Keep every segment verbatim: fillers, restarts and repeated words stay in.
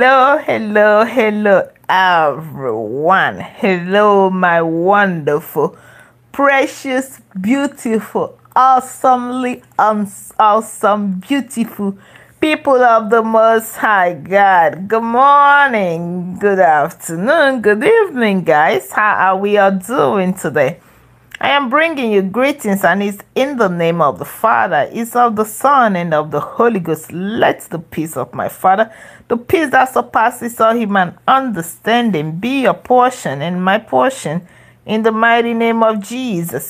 Hello, hello, hello, everyone. Hello, my wonderful, precious, beautiful, awesomely awesome, beautiful people of the Most High God. Good morning, good afternoon, good evening, guys. How are we all doing today? I am bringing you greetings, and it's in the name of the Father, it's of the Son, and of the Holy Ghost. Let the peace of my Father, the peace that surpasses all human understanding, be your portion and my portion, in the mighty name of Jesus.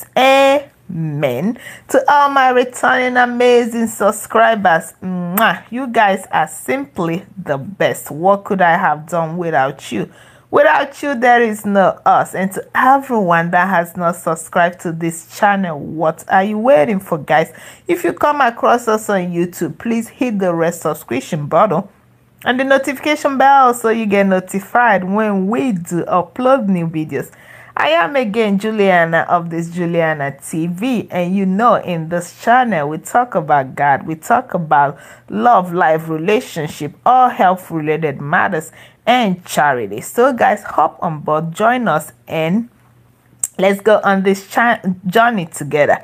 Amen. To all my returning amazing subscribers, mwah, you guys are simply the best. What could I have done without you? Without you, there is no us. And to everyone that has not subscribed to this channel, what are you waiting for, guys? If you come across us on YouTube, please hit the red subscription button and the notification bell so you get notified when we do upload new videos. I am again Juliana of this Juliana T V, and you know, in this channel we talk about God, we talk about love, life, relationship, all health related matters, and charity. So guys, hop on board, join us, and let's go on this journey together.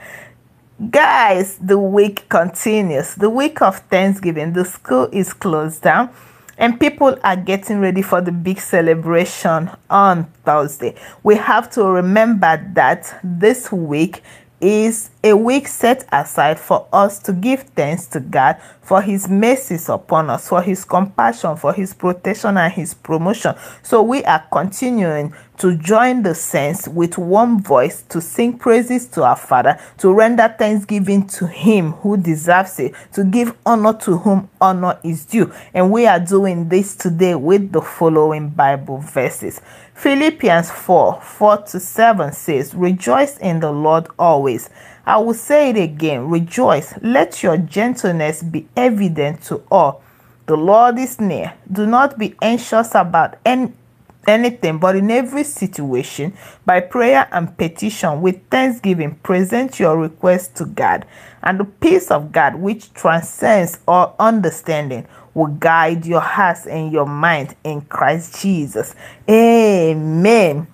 Guys, the week continues, the week of Thanksgiving. The school is closed down and people are getting ready for the big celebration on Thursday. We have to remember that this week is a week set aside for us to give thanks to God for his mercies upon us, for his compassion, for his protection and his promotion. So we are continuing to join the saints with one voice to sing praises to our Father, to render thanksgiving to him who deserves it, to give honor to whom honor is due. And we are doing this today with the following Bible verses. Philippians four, four to seven says, "Rejoice in the Lord always. I will say it again, rejoice. Let your gentleness be evident to all. The Lord is near. Do not be anxious about any, anything, but in every situation, by prayer and petition, with thanksgiving, present your requests to God. And the peace of God, which transcends all understanding, will guide your hearts and your mind in Christ Jesus." Amen.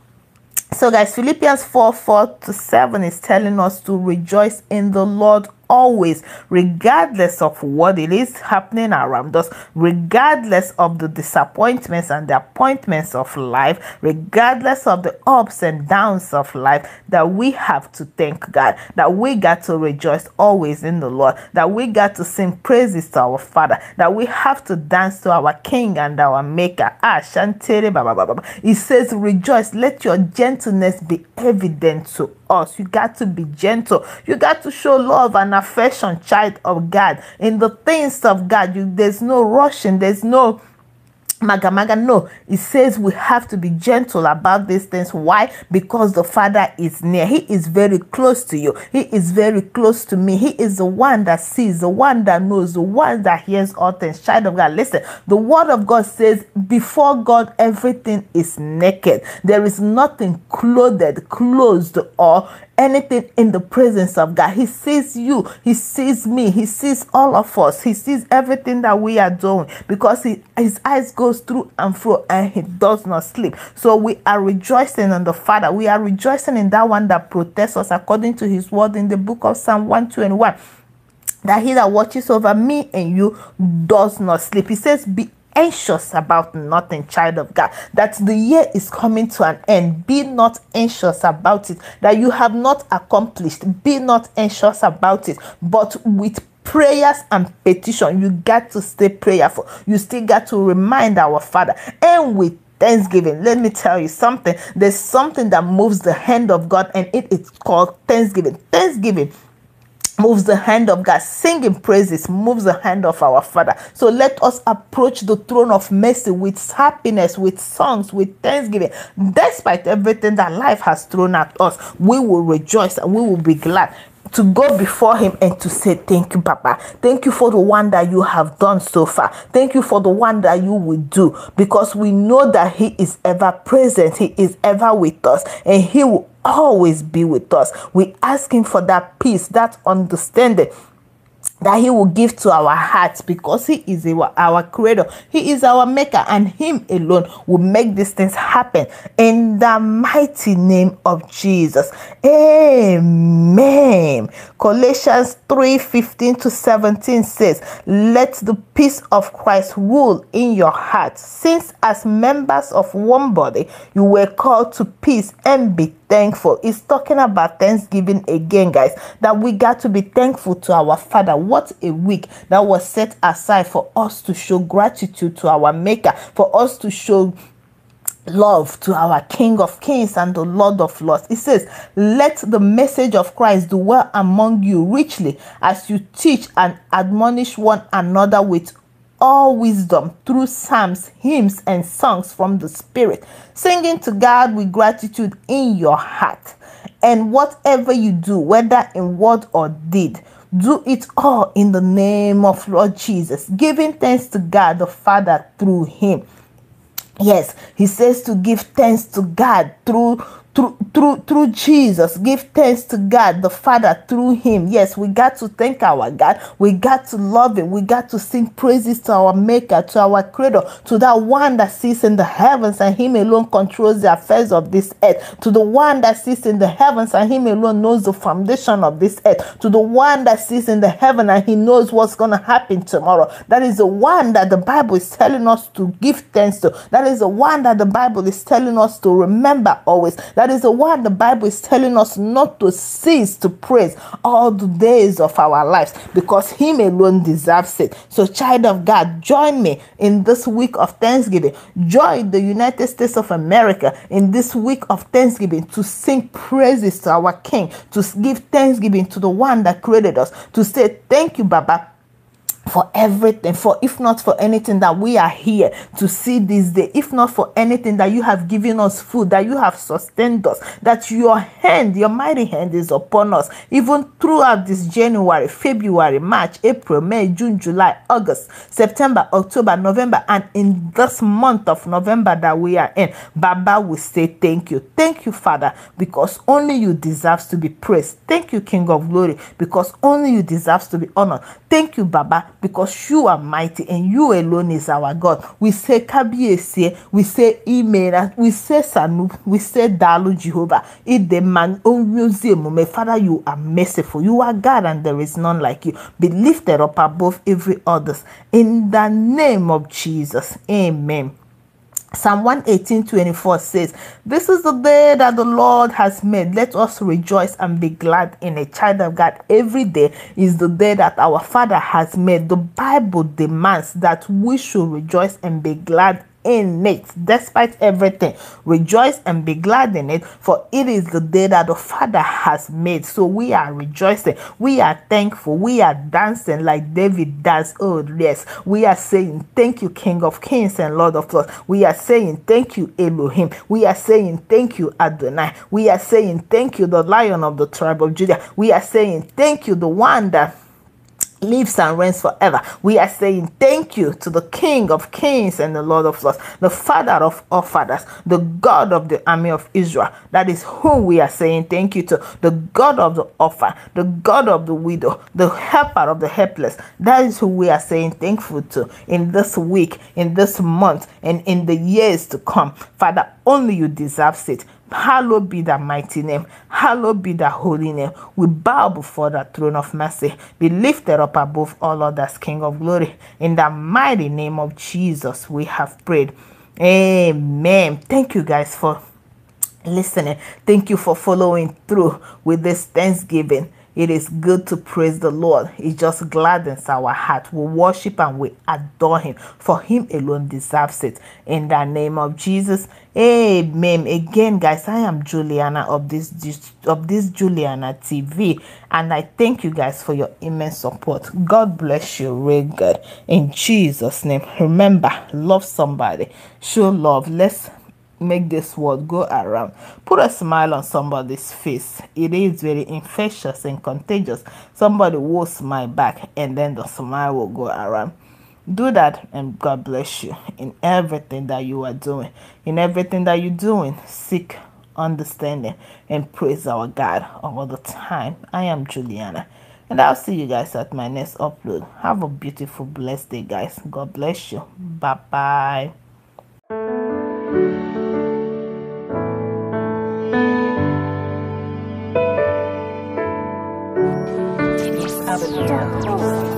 So guys, Philippians four, four to seven is telling us to rejoice in the Lord always, regardless of what it is happening around us, regardless of the disappointments and the appointments of life, regardless of the ups and downs of life, that we have to thank God, that we got to rejoice always in the Lord, that we got to sing praises to our Father, that we have to dance to our King and our Maker. Ah, Shantere Baba Baba. It says, rejoice, let your gentleness be evident to us. You got to be gentle. You got to show love and affection, child of God, in the things of God. You, there's no rushing, there's no maga maga. No, it says we have to be gentle about these things. Why? Because the Father is near. He is very close to you. He is very close to me. He is the one that sees, the one that knows, the one that hears all things. Child of God, listen, the word of God says, before God everything is naked. There is nothing clothed, closed, or anything in the presence of God. He sees you, he sees me, he sees all of us, he sees everything that we are doing, because he, his eyes goes through and through, and he does not sleep. So we are rejoicing in the Father. We are rejoicing in that one that protects us, according to his word in the book of Psalm one twenty-one, that he that watches over me and you does not sleep. He says, be anxious about nothing, child of God, that the year is coming to an end. Be not anxious about it, that you have not accomplished. Be not anxious about it, but with prayers and petition, you got to stay prayerful. You still got to remind our Father, and with thanksgiving. Let me tell you something. There's something that moves the hand of God, and it is called thanksgiving. Thanksgiving moves the hand of God. Singing praises moves the hand of our Father. So let us approach the throne of mercy with happiness, with songs, with thanksgiving. Despite everything that life has thrown at us, we will rejoice and we will be glad to go before him and to say, thank you, Papa. Thank you for the one that you have done so far. Thank you for the one that you will do, because we know that he is ever present. He is ever with us, and he will always be with us. We ask him for that peace, that understanding, that he will give to our hearts, because he is our, our creator, he is our maker, and him alone will make these things happen in the mighty name of Jesus. Amen. Colossians three fifteen to seventeen says, let the peace of Christ rule in your hearts, since as members of one body you were called to peace, and be thankful. It's talking about Thanksgiving again, guys, that we got to be thankful to our Father. What a week that was set aside for us to show gratitude to our Maker, for us to show love to our King of Kings and the Lord of Lords. It says, let the message of Christ dwell among you richly, as you teach and admonish one another with all wisdom, through psalms, hymns, and songs from the Spirit, singing to God with gratitude in your heart. And whatever you do, whether in word or deed, do it all in the name of Lord Jesus, giving thanks to God the Father through him. Yes, he says to give thanks to God through Through, through, through Jesus. Give thanks to God the Father through him. Yes, we got to thank our God. We got to love him. We got to sing praises to our Maker, to our Creator, to that one that sits in the heavens and him alone controls the affairs of this earth, to the one that sits in the heavens and him alone knows the foundation of this earth, to the one that sits in the heaven and he knows what's going to happen tomorrow. That is the one that the Bible is telling us to give thanks to. That is the one that the Bible is telling us to remember always. That is the one the Bible is telling us not to cease to praise all the days of our lives, because him alone deserves it. So, child of God, join me in this week of Thanksgiving. Join the United States of America in this week of Thanksgiving to sing praises to our King, to give thanksgiving to the one that created us, to say thank you, Baba, for everything, for if not for anything that we are here to see this day, if not for anything that you have given us food, that you have sustained us, that your hand, your mighty hand is upon us, even throughout this January, February, March, April, May, June, July, August, September, October, November, and in this month of November that we are in. Baba will say thank you. Thank you, Father, because only you deserve to be praised. Thank you, King of Glory, because only you deserve to be honored. Thank you, Baba, because you are mighty and you alone is our God. We say Kabiese, we say Imena, we say Sanu, we say Dalu Jehovah. It the man oh museum, my Father, you are merciful. You are God and there is none like you. Be lifted up above every others. In the name of Jesus. Amen. Psalm one eighteen twenty-four says, this is the day that the Lord has made. Let us rejoice and be glad in it. Child of God, every day is the day that our Father has made. The Bible demands that we should rejoice and be glad in it, despite everything. Rejoice and be glad in it, for it is the day that the Father has made. So we are rejoicing, we are thankful, we are dancing like David does. Oh yes, we are saying thank you, King of Kings and Lord of Lords. We are saying thank you, Elohim. We are saying thank you, Adonai. We are saying thank you, the Lion of the tribe of Judah. We are saying thank you, the one that lives and reigns forever. We are saying thank you to the King of Kings and the Lord of Lords, the Father of all fathers, the God of the army of Israel. That is who we are saying thank you to, the God of the orphan, the God of the widow, the helper of the helpless. That is who we are saying thankful to in this week, in this month, and in the years to come. Father, only you deserve it. Hallowed be that mighty name. Hallowed be that holy name. We bow before that throne of mercy. Be lifted up above all others, King of Glory. In the mighty name of Jesus, we have prayed. Amen. Thank you guys for listening. Thank you for following through with this Thanksgiving. It is good to praise the Lord. It just gladdens our heart. We worship and we adore him, for him alone deserves it. In the name of Jesus, amen. Again, guys, I am Juliana of this of this Juliana T V, and I thank you guys for your immense support. God bless you real good. In Jesus' name, remember, love somebody. Show love. Let's make this word go around. Put a smile on somebody's face. It is very infectious and contagious. Somebody will smile back and then the smile will go around. Do that and God bless you in everything that you are doing. In everything that you're doing, seek understanding and praise our God all the time. I am Juliana. And I'll see you guys at my next upload. Have a beautiful, blessed day, guys. God bless you. Bye bye. Avenue.